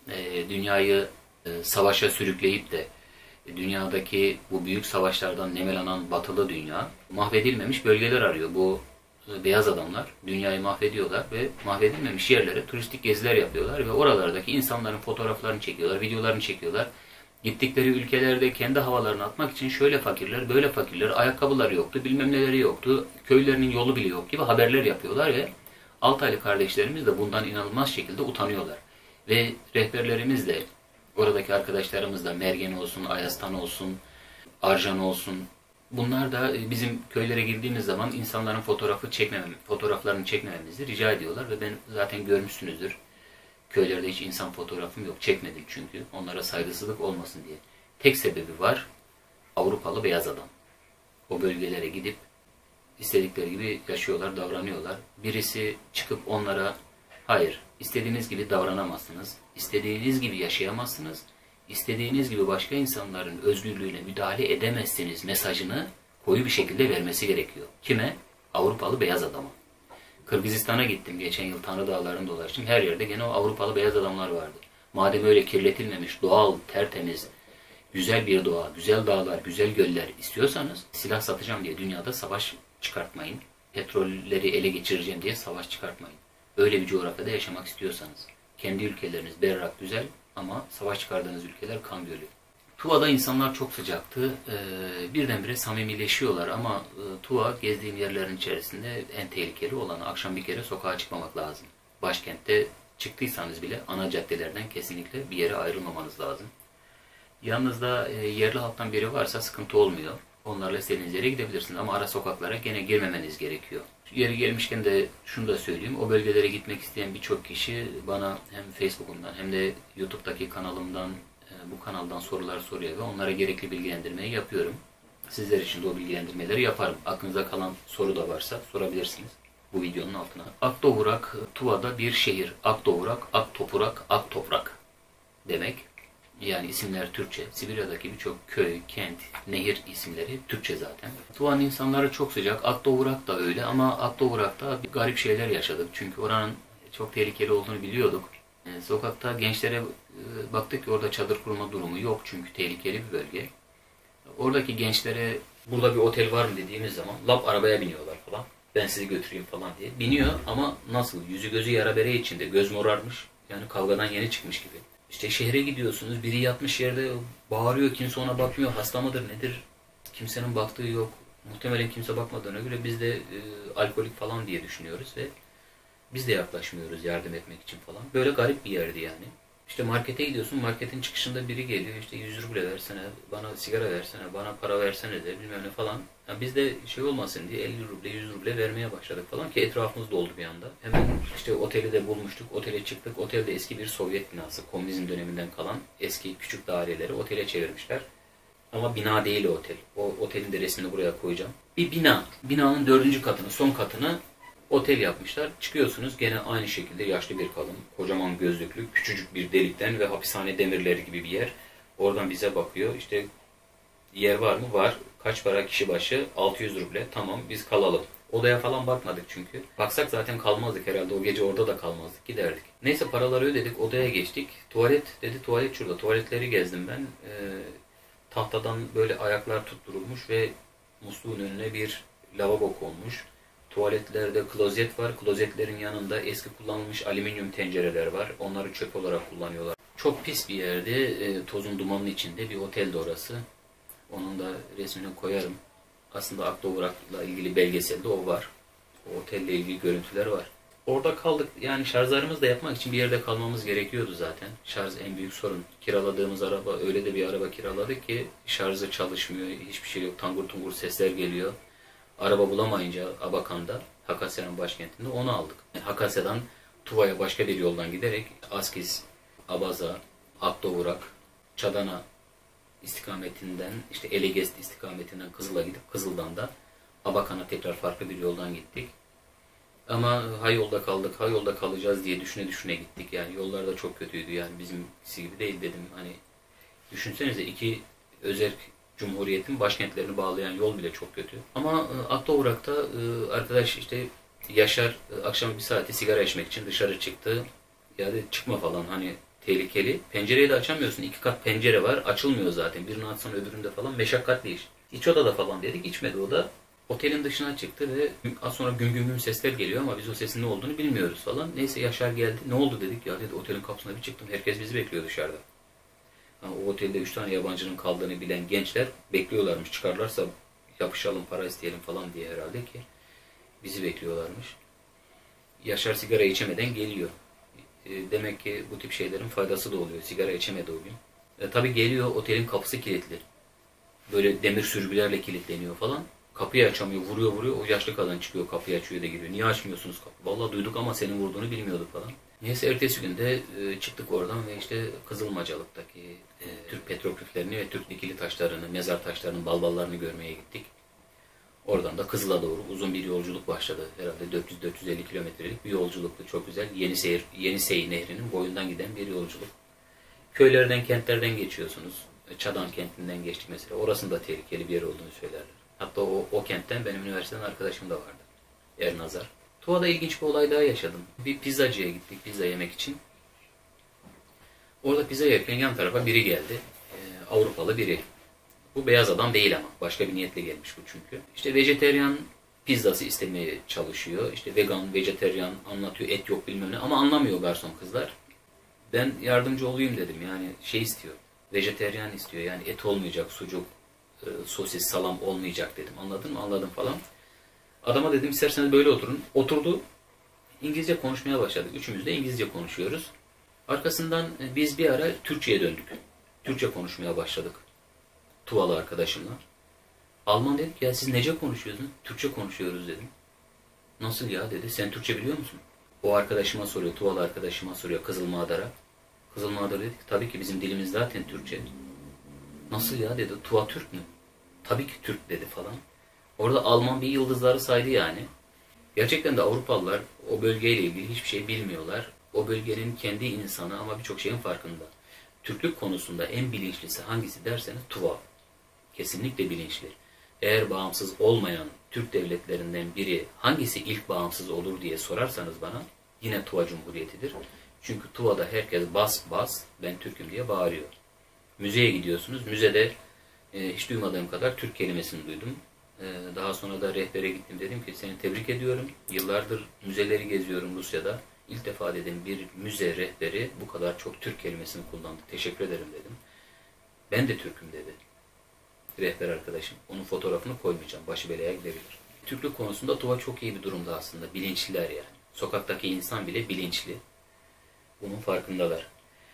dünyayı savaşa sürükleyip de dünyadaki bu büyük savaşlardan nemelanan batılı dünya mahvedilmemiş bölgeler arıyor. Bu beyaz adamlar dünyayı mahvediyorlar ve mahvedilmemiş yerlere turistik geziler yapıyorlar ve oralardaki insanların fotoğraflarını çekiyorlar, videolarını çekiyorlar. Gittikleri ülkelerde kendi havalarını atmak için şöyle fakirler, böyle fakirler, ayakkabıları yoktu, bilmem neleri yoktu, köylerinin yolu bile yok gibi haberler yapıyorlar ve Altaylı kardeşlerimiz de bundan inanılmaz şekilde utanıyorlar. Ve rehberlerimiz de, oradaki arkadaşlarımız da Mergen olsun, Ayastan olsun, Arjan olsun, bunlar da bizim köylere girdiğimiz zaman insanların fotoğraflarını çekmememizi rica ediyorlar ve ben zaten görmüşsünüzdür. Köylerde hiç insan fotoğrafım yok. Çekmedim çünkü. Onlara saygısızlık olmasın diye. Tek sebebi var. Avrupalı beyaz adam. O bölgelere gidip istedikleri gibi yaşıyorlar, davranıyorlar. Birisi çıkıp onlara hayır, istediğiniz gibi davranamazsınız. İstediğiniz gibi yaşayamazsınız. İstediğiniz gibi başka insanların özgürlüğüne müdahale edemezsiniz mesajını koyu bir şekilde vermesi gerekiyor. Kime? Avrupalı beyaz adama. Kırgızistan'a gittim geçen yıl Tanrı Dağları'nda dolaştım. Her yerde gene o Avrupalı beyaz adamlar vardı. Madem öyle kirletilmemiş, doğal, tertemiz, güzel bir doğa, güzel dağlar, güzel göller istiyorsanız silah satacağım diye dünyada savaş çıkartmayın. Petrolleri ele geçireceğim diye savaş çıkartmayın. Öyle bir coğrafyada yaşamak istiyorsanız. Kendi ülkeleriniz berrak, güzel ama savaş çıkardığınız ülkeler kan gölü. Tuva'da insanlar çok sıcaktı. Birdenbire samimileşiyorlar ama Tuva gezdiğim yerlerin içerisinde en tehlikeli olanı. Akşam bir kere sokağa çıkmamak lazım. Başkentte çıktıysanız bile ana caddelerden kesinlikle bir yere ayrılmamanız lazım. Yanınızda yerli halktan biri varsa sıkıntı olmuyor. Onlarla istediğiniz yere gidebilirsiniz. Ama ara sokaklara gene girmemeniz gerekiyor. Yeri gelmişken de şunu da söyleyeyim. O bölgelere gitmek isteyen birçok kişi bana hem Facebook'umdan hem de YouTube'daki kanalımdan, bu kanaldan sorular soruyor ve onlara gerekli bilgilendirmeyi yapıyorum. Sizler için de o bilgilendirmeleri yaparım. Aklınıza kalan soru da varsa sorabilirsiniz bu videonun altına. Akdoğurak, Tuva'da bir şehir. Akdoğurak, Aktopurak, Aktoprak demek. Yani isimler Türkçe. Sibirya'daki birçok köy, kent, nehir isimleri Türkçe zaten. Tuva'nın insanları çok sıcak. Akdoğurak da öyle ama Akdoğurak'ta garip şeyler yaşadık. Çünkü oranın çok tehlikeli olduğunu biliyorduk. Sokakta gençlere baktık ki orada çadır kurma durumu yok. Çünkü tehlikeli bir bölge. Oradaki gençlere burada bir otel var mı dediğimiz zaman lap arabaya biniyorlar falan. Ben sizi götüreyim falan diye. Biniyor ama nasıl? Yüzü gözü yara bere içinde. Göz morarmış. Yani kavgadan yeni çıkmış gibi. İşte şehre gidiyorsunuz. Biri yatmış yerde bağırıyor. Kimse ona bakmıyor. Hasta mıdır nedir? Kimsenin baktığı yok. Muhtemelen kimse bakmadığına göre biz de alkolik falan diye düşünüyoruz ve biz de yaklaşmıyoruz yardım etmek için falan. Böyle garip bir yerdi yani. İşte markete gidiyorsun, marketin çıkışında biri geliyor, işte 100 ruble versene, bana sigara versene, bana para versene de bilmem ne falan. Yani biz de şey olmasın diye 50 ruble, 100 ruble vermeye başladık falan ki etrafımız doldu bir anda. Hemen işte oteli de bulmuştuk, otele çıktık. Otelde eski bir Sovyet binası, komünizm döneminden kalan eski küçük daireleri otele çevirmişler. Ama bina değil o otel. O otelin de resmini buraya koyacağım. Bir bina, binanın 4. katını, son katını otel yapmışlar. Çıkıyorsunuz gene aynı şekilde yaşlı bir kadın, kocaman gözlüklü, küçücük bir delikten ve hapishane demirleri gibi bir yer. Oradan bize bakıyor. İşte yer var mı? Var. Kaç para kişi başı? 600 ruble. Tamam biz kalalım. Odaya falan bakmadık çünkü. Baksak zaten kalmazdık herhalde. O gece orada da kalmazdık. Giderdik. Neyse paraları ödedik. Odaya geçtik. Tuvalet dedi. Tuvalet şurada. Tuvaletleri gezdim ben. Tahtadan böyle ayaklar tutturulmuş ve musluğun önüne bir lavabo konmuş. Tuvaletlerde klozet var. Klozetlerin yanında eski kullanılmış alüminyum tencereler var. Onları çöp olarak kullanıyorlar. Çok pis bir yerde, tozun dumanın içinde bir oteldi orası. Onun da resmini koyarım. Aslında Akdoğurak'la ilgili belgeselde o var. O otelle ilgili görüntüler var. Orada kaldık. Yani şarjlarımızı da yapmak için bir yerde kalmamız gerekiyordu zaten. Şarj en büyük sorun. Kiraladığımız araba öyle de bir araba kiraladık ki şarjı çalışmıyor. Hiçbir şey yok. Tangur tungur sesler geliyor. Araba bulamayınca Abakan'da, Hakasya'nın başkentinde onu aldık. Hakasya'dan Tuva'ya başka bir yoldan giderek Askiz, Abaza, Akdoğurak, Çadana istikametinden, işte Elegest istikametinden Kızıl'a gidip Kızıl'dan da Abakan'a tekrar farklı bir yoldan gittik. Ama ha yolda kaldık, ha yolda kalacağız diye düşüne düşüne gittik. Yani yollar da çok kötüydü yani bizimkisi gibi değil dedim. Hani düşünsenize iki özerk Cumhuriyet'in başkentlerini bağlayan yol bile çok kötü. Ama Akdoğurak'ta arkadaş işte Yaşar akşam bir saati sigara içmek için dışarı çıktı. Ya dedi çıkma falan hani tehlikeli. Pencereyi de açamıyorsun. 2 kat pencere var. Açılmıyor zaten. Birini atsan öbüründe falan meşakkatli iş. İç odada falan dedik. İçmedi o da. Otelin dışına çıktı ve az sonra güm güm güm sesler geliyor ama biz o sesin ne olduğunu bilmiyoruz falan. Neyse Yaşar geldi. Ne oldu dedik. Ya dedi otelin kapısına bir çıktım. Herkes bizi bekliyor dışarıda. O otelde 3 tane yabancının kaldığını bilen gençler bekliyorlarmış. Çıkarlarsa yapışalım, para isteyelim falan diye herhalde ki bizi bekliyorlarmış. Yaşar sigara içemeden geliyor. Demek ki bu tip şeylerin faydası da oluyor. Sigara içemedi o gün. Tabii geliyor, otelin kapısı kilitli. Böyle demir sürgülerle kilitleniyor falan. Kapıyı açamıyor, vuruyor. O yaşlı kadın çıkıyor, kapıyı açıyor da giriyor. Niye açmıyorsunuz kapıyı? Vallahi duyduk ama senin vurduğunu bilmiyorduk falan. Neyse ertesi günde çıktık oradan ve işte Kızılmacalık'taki Türk petroglyflerini ve Türk dikili taşlarını, mezar taşlarının balballarını görmeye gittik. Oradan da Kızıl'a doğru uzun bir yolculuk başladı. Herhalde 400-450 kilometrelik bir yolculuktu. Çok güzel. Yenisey Nehri'nin boyundan giden bir yolculuk. Köylerden, kentlerden geçiyorsunuz. Çadan kentinden geçtik mesela. Orasında tehlikeli bir yer olduğunu söylerler. Hatta o kentten benim üniversiteden arkadaşım da vardı. Ernazar. Tuva'da ilginç bir olay daha yaşadım. Bir pizzacıya gittik pizza yemek için. Orada pizza yerken yan tarafa biri geldi. Avrupalı biri. Bu beyaz adam değil ama. Başka bir niyetle gelmiş bu çünkü. İşte vejeteryan pizzası istemeye çalışıyor. İşte vegan, vejeteryan anlatıyor. Et yok bilmem ne. Ama anlamıyor garson kızlar. Ben yardımcı olayım dedim. Yani şey istiyor. Vejeteryan istiyor. Yani et olmayacak. Sucuk, sosis, salam olmayacak dedim. Anladın mı? Anladım falan. Adama dedim isterseniz böyle oturun. Oturdu. İngilizce konuşmaya başladık. Üçümüz de İngilizce konuşuyoruz. Arkasından biz bir ara Türkçe'ye döndük. Türkçe konuşmaya başladık. Tuvalı arkadaşımla. Alman dedi ki ya siz nece konuşuyorsunuz? Türkçe konuşuyoruz dedim. Nasıl ya dedi. Sen Türkçe biliyor musun? O arkadaşıma soruyor. Tuvalı arkadaşıma soruyor. Kızılmağdar'a. Kızılmağdar dedi ki tabii ki bizim dilimiz zaten Türkçe. Nasıl ya dedi. Tuva Türk mü? Tabii ki Türk dedi falan. Orada Alman bir yıldızları saydı yani. Gerçekten de Avrupalılar o bölgeyle ilgili hiçbir şey bilmiyorlar. O bölgenin kendi insanı ama birçok şeyin farkında. Türklük konusunda en bilinçlisi hangisi derseniz Tuva. Kesinlikle bilinçli. Eğer bağımsız olmayan Türk devletlerinden biri hangisi ilk bağımsız olur diye sorarsanız bana yine Tuva Cumhuriyeti'dir. Çünkü Tuva'da herkes bas bas ben Türk'üm diye bağırıyor. Müzeye gidiyorsunuz. Müzede hiç duymadığım kadar Türk kelimesini duydum. Daha sonra da rehbere gittim. Dedim ki seni tebrik ediyorum. Yıllardır müzeleri geziyorum Rusya'da. İlk defa dedim bir müze rehberi bu kadar çok Türk kelimesini kullandı. Teşekkür ederim dedim. Ben de Türk'üm dedi. Rehber arkadaşım. Onun fotoğrafını koymayacağım. Başı belaya gidebilir. Türklük konusunda Tuva çok iyi bir durumda aslında. Bilinçliler yani. Sokaktaki insan bile bilinçli. Bunun farkındalar.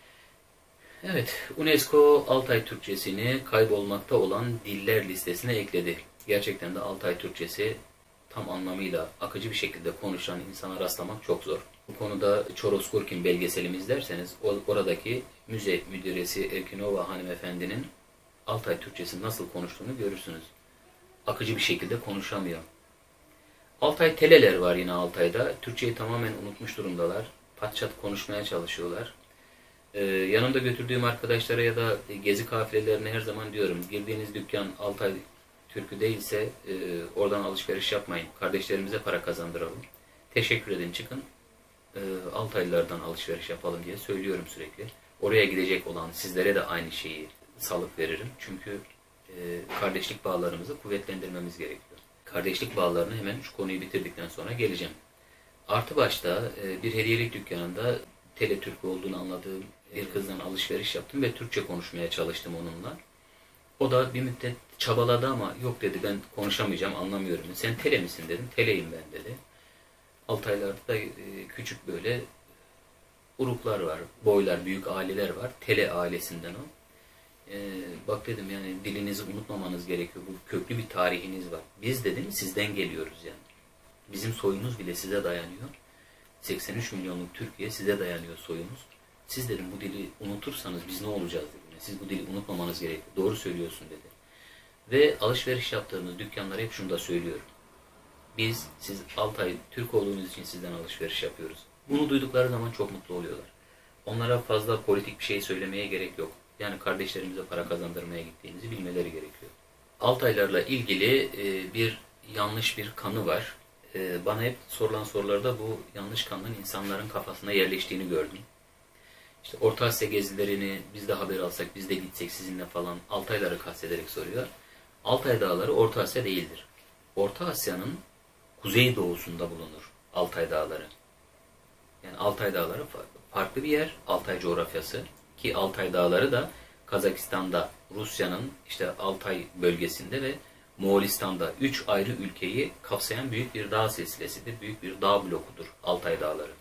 Evet, UNESCO Altay Türkçesini kaybolmakta olan diller listesine ekledi. Gerçekten de Altay Türkçesi tam anlamıyla akıcı bir şekilde konuşan insana rastlamak çok zor. Bu konuda Çoros Gurkin belgeselimi izlerseniz oradaki müze müdüresi Erkinova hanımefendinin Altay Türkçesi nasıl konuştuğunu görürsünüz. Akıcı bir şekilde konuşamıyor. Altay teleler var yine Altay'da. Türkçeyi tamamen unutmuş durumdalar. Pat çat konuşmaya çalışıyorlar. Yanımda götürdüğüm arkadaşlara ya da gezi kafilelerine her zaman diyorum. Girdiğiniz dükkan Altay Türkü değilse oradan alışveriş yapmayın. Kardeşlerimize para kazandıralım. Teşekkür edin çıkın. Altaylılardan alışveriş yapalım diye söylüyorum sürekli. Oraya gidecek olan sizlere de aynı şeyi salık veririm. Çünkü kardeşlik bağlarımızı kuvvetlendirmemiz gerekiyor. Kardeşlik bağlarını hemen şu konuyu bitirdikten sonra geleceğim. Artı başta bir hediyelik dükkanında Teletürk olduğunu anladığım bir kızdan alışveriş yaptım ve Türkçe konuşmaya çalıştım onunla. O da bir müddet çabaladı ama yok dedi ben konuşamayacağım anlamıyorum. Sen Tele misin dedim. Teleyim ben dedi. Altaylarda da küçük böyle uruklar var, boylar, büyük aileler var. Tele ailesinden o. Bak dedim yani dilinizi unutmamanız gerekiyor. Bu köklü bir tarihiniz var. Biz dedim sizden geliyoruz yani. Bizim soyumuz bile size dayanıyor. 83 milyonluk Türkiye size dayanıyor soyumuz. Siz dedim bu dili unutursanız biz ne olacağız dedim. Siz bu dili unutmamanız gerekiyor. Doğru söylüyorsun dedi. Ve alışveriş yaptığımız dükkanlara hep şunu da söylüyorum. Siz Altay Türk olduğunuz için sizden alışveriş yapıyoruz. Bunu duydukları zaman çok mutlu oluyorlar. Onlara fazla politik bir şey söylemeye gerek yok. Yani kardeşlerimize para kazandırmaya gittiğimizi bilmeleri gerekiyor. Altaylarla ilgili yanlış bir kanı var. Bana hep sorulan sorularda bu yanlış kanın insanların kafasına yerleştiğini gördüm. İşte Orta Asya gezilerini biz de haber alsak, biz de gitsek sizinle falan Altayları kastederek soruyor. Altay Dağları Orta Asya değildir. Orta Asya'nın kuzeydoğusunda bulunur Altay Dağları. Yani Altay Dağları farklı bir yer, Altay coğrafyası. Ki Altay Dağları da Kazakistan'da, Rusya'nın işte Altay bölgesinde ve Moğolistan'da 3 ayrı ülkeyi kapsayan büyük bir dağ silsilesidir. Büyük bir dağ blokudur Altay Dağları.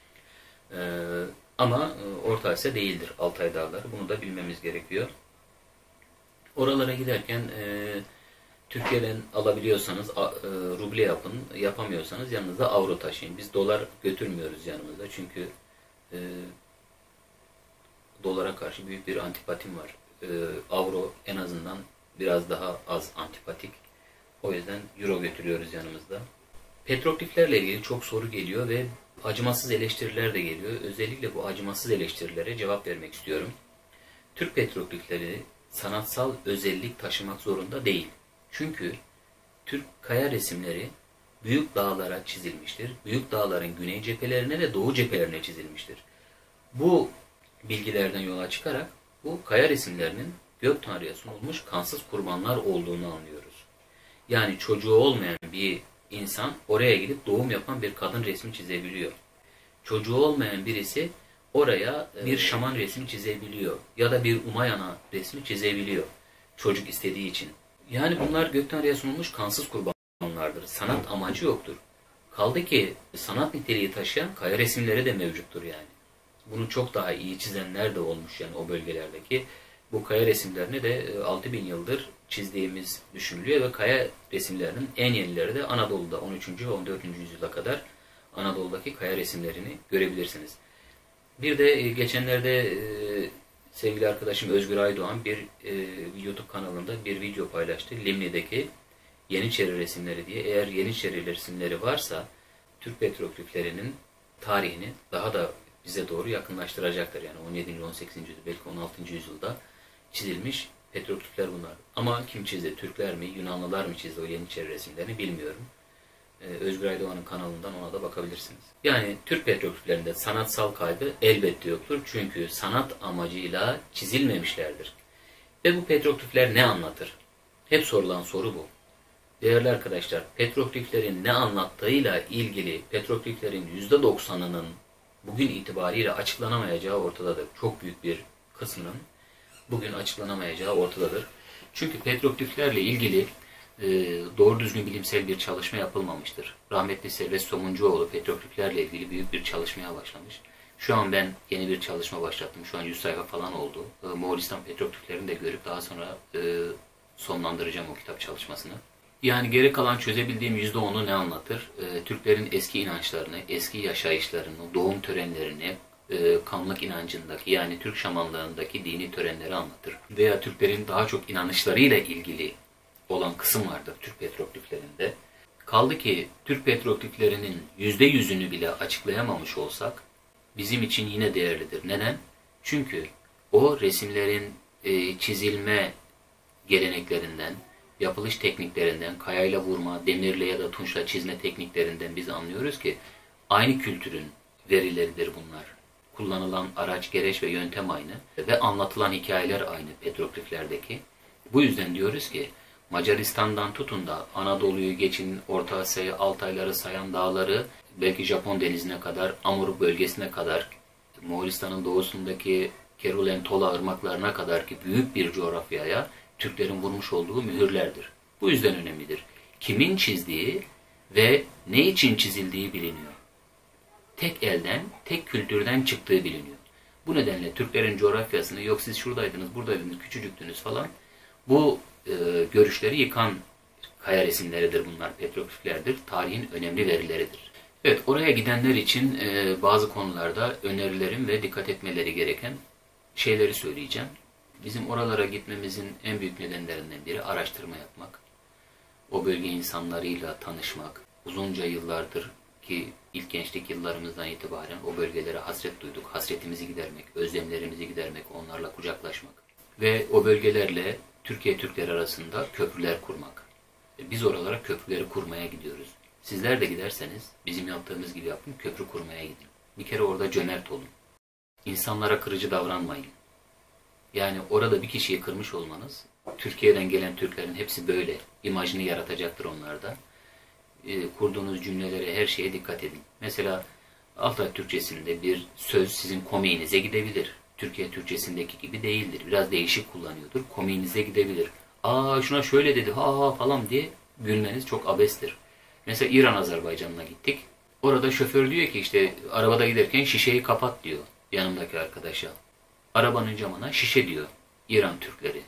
Ama Orta Asya değildir Altay Dağları. Bunu da bilmemiz gerekiyor. Oralara giderken Türkiye'den alabiliyorsanız ruble yapın, yapamıyorsanız yanınızda avro taşıyın. Biz dolar götürmüyoruz yanımızda çünkü dolara karşı büyük bir antipatim var. Avro en azından biraz daha az antipatik. O yüzden euro götürüyoruz yanımızda. Petrogliflerle ilgili çok soru geliyor ve acımasız eleştiriler de geliyor. Özellikle bu acımasız eleştirilere cevap vermek istiyorum. Türk petroglifleri sanatsal özellik taşımak zorunda değil. Çünkü Türk kaya resimleri büyük dağlara çizilmiştir. Büyük dağların güney cephelerine ve doğu cephelerine çizilmiştir. Bu bilgilerden yola çıkarak bu kaya resimlerinin gök tanrıya sunulmuş kansız kurbanlar olduğunu anlıyoruz. Yani çocuğu olmayan bir insan oraya gidip doğum yapan bir kadın resmi çizebiliyor. Çocuğu olmayan birisi oraya bir şaman resmi çizebiliyor. Ya da bir Umayana resmi çizebiliyor. Çocuk istediği için. Yani bunlar gök tanrıya sunulmuş kansız kurbanlardır. Sanat amacı yoktur. Kaldı ki sanat niteliği taşıyan kaya resimleri de mevcuttur yani. Bunu çok daha iyi çizenler de olmuş yani o bölgelerdeki. Bu kaya resimlerini de 6000 yıldır çizdiğimiz düşünülüyor ve kaya resimlerinin en yenileri de Anadolu'da 13. ve 14. yüzyıla kadar Anadolu'daki kaya resimlerini görebilirsiniz. Bir de geçenlerde sevgili arkadaşım Özgür Aydoğan bir YouTube kanalında bir video paylaştı. Limni'deki Yeniçeri resimleri diye. Eğer Yeniçeri resimleri varsa Türk petrogliflerinin tarihini daha da bize doğru yakınlaştıracaktır. Yani 17. 18. yüzyıl, belki 16. yüzyılda çizilmiş petroglifler bunlar. Ama kim çizdi? Türkler mi, Yunanlılar mı çizdi o Yeniçeri resimlerini bilmiyorum. Özgür Aydoğan'ın kanalından ona da bakabilirsiniz. Yani Türk petrogliflerinde sanatsal kaygı elbette yoktur. Çünkü sanat amacıyla çizilmemişlerdir. Ve bu petroglifler ne anlatır? Hep sorulan soru bu. Değerli arkadaşlar, petrogliflerin ne anlattığıyla ilgili petrogliflerin %90'ının bugün itibariyle açıklanamayacağı ortadadır. Çok büyük bir kısmının bugün açıklanamayacağı ortadadır. Çünkü petrogliflerle ilgili doğru düzgün bilimsel bir çalışma yapılmamıştır. Rahmetli Servet Somuncuoğlu petrogliflerle ilgili büyük bir çalışmaya başlamış. Şu an ben yeni bir çalışma başlattım. Şu an 100 sayfa falan oldu. Moğolistan petrogliflerini de görüp daha sonra sonlandıracağım o kitap çalışmasını. Yani geri kalan çözebildiğim %10'u ne anlatır? Türklerin eski inançlarını, eski yaşayışlarını, doğum törenlerini, kanlık inancındaki yani Türk şamanlığındaki dini törenleri anlatır. Veya Türklerin daha çok inanışlarıyla ilgili olan kısım vardır Türk petrogliflerinde. Kaldı ki Türk petrogliflerinin %100'ünü bile açıklayamamış olsak bizim için yine değerlidir. Neden? Çünkü o resimlerin çizilme geleneklerinden, yapılış tekniklerinden, kayayla vurma, demirle ya da tunçla çizme tekniklerinden biz anlıyoruz ki aynı kültürün verileridir bunlar. Kullanılan araç, gereç ve yöntem aynı ve anlatılan hikayeler aynı petrogliflerdeki. Bu yüzden diyoruz ki Macaristan'dan tutun da Anadolu'yu geçin, Orta Asya'yı, Altayları, Sayan Dağları, belki Japon denizine kadar, Amur bölgesine kadar, Moğolistan'ın doğusundaki Kerulen, Tola ırmaklarına kadar ki büyük bir coğrafyaya Türklerin vurmuş olduğu mühürlerdir. Bu yüzden önemlidir. Kimin çizdiği ve ne için çizildiği biliniyor. Tek elden, tek kültürden çıktığı biliniyor. Bu nedenle Türklerin coğrafyasını yok siz şuradaydınız, buradaydınız, küçücüktünüz falan bu görüşleri yıkan kaya resimleridir bunlar, petrogliflerdir. Tarihin önemli verileridir. Evet, oraya gidenler için bazı konularda önerilerim ve dikkat etmeleri gereken şeyleri söyleyeceğim. Bizim oralara gitmemizin en büyük nedenlerinden biri araştırma yapmak. O bölge insanlarıyla tanışmak. Uzunca yıllardır ki ilk gençlik yıllarımızdan itibaren o bölgelere hasret duyduk. Hasretimizi gidermek, özlemlerimizi gidermek, onlarla kucaklaşmak. Ve o bölgelerle Türkiye Türkleri arasında köprüler kurmak. Biz oralara köprüleri kurmaya gidiyoruz. Sizler de giderseniz bizim yaptığımız gibi yapın, köprü kurmaya gidin. Bir kere orada cömert olun. İnsanlara kırıcı davranmayın. Yani orada bir kişiyi kırmış olmanız, Türkiye'den gelen Türklerin hepsi böyle imajını yaratacaktır onlarda. Kurduğunuz cümlelere, her şeye dikkat edin. Mesela Altay Türkçesinde bir söz sizin komiğinize gidebilir. Türkiye Türkçesindeki gibi değildir. Biraz değişik kullanıyordur. Komiğinize gidebilir. Aa şuna şöyle dedi ha ha falan diye gülmeniz çok abestir. Mesela İran Azerbaycan'ına gittik. Orada şoför diyor ki işte arabada giderken şişeyi kapat diyor yanımdaki arkadaşa. Arabanın camına şişe diyor İran Türkleri.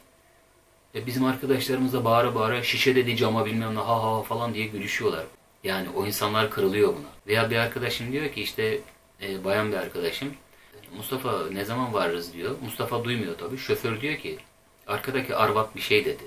Bizim arkadaşlarımız da bağıra bağıra şişe dedi cama bilmem ne ha ha falan diye gülüşüyorlar. Yani o insanlar kırılıyor buna. Veya bir arkadaşım diyor ki işte bayan bir arkadaşım Mustafa ne zaman varırız diyor. Mustafa duymuyor tabii. Şoför diyor ki arkadaki arvat bir şey dedi.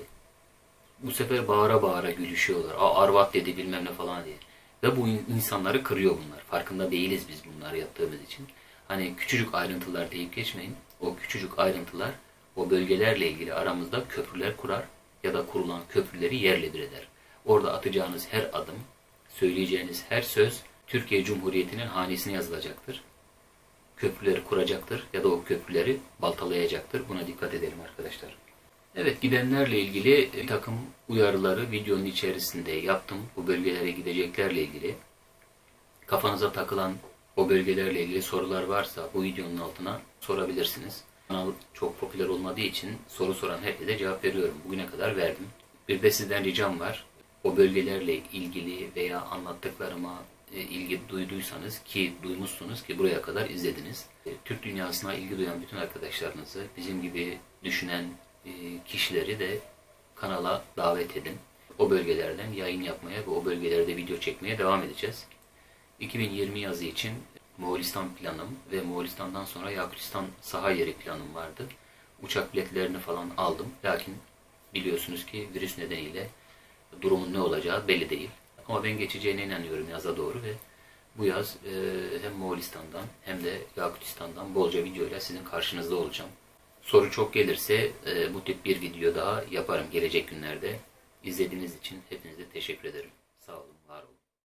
Bu sefer bağıra bağıra gülüşüyorlar. Arvat dedi bilmem ne falan diye. Ve bu insanları kırıyor bunlar. Farkında değiliz biz bunları yaptığımız için. Hani küçücük ayrıntılar deyip geçmeyin. O küçücük ayrıntılar o bölgelerle ilgili aramızda köprüler kurar ya da kurulan köprüleri yerle bir eder. Orada atacağınız her adım, söyleyeceğiniz her söz Türkiye Cumhuriyeti'nin hanesine yazılacaktır. Köprüleri kuracaktır ya da o köprüleri baltalayacaktır. Buna dikkat edelim arkadaşlar. Evet, gidenlerle ilgili bir takım uyarıları videonun içerisinde yaptım. Bu bölgelere gideceklerle ilgili. Kafanıza takılan o bölgelerle ilgili sorular varsa bu videonun altına sorabilirsiniz. Kanal çok popüler olmadığı için soru soran herkese cevap veriyorum. Bugüne kadar verdim. Bir de sizden ricam var. O bölgelerle ilgili veya anlattıklarıma ilgi duyduysanız ki duymuşsunuz ki buraya kadar izlediniz. Türk dünyasına ilgi duyan bütün arkadaşlarınızı, bizim gibi düşünen kişileri de kanala davet edin. O bölgelerden yayın yapmaya ve o bölgelerde video çekmeye devam edeceğiz. 2020 yazı için Moğolistan planım ve Moğolistan'dan sonra Yakutistan saha yeri planım vardı. Uçak biletlerini falan aldım. Lakin biliyorsunuz ki virüs nedeniyle durumun ne olacağı belli değil. Ama ben geçeceğine inanıyorum yaza doğru ve bu yaz hem Moğolistan'dan hem de Yakutistan'dan bolca videoyla sizin karşınızda olacağım. Soru çok gelirse bu tip bir video daha yaparım gelecek günlerde. İzlediğiniz için hepinize teşekkür ederim.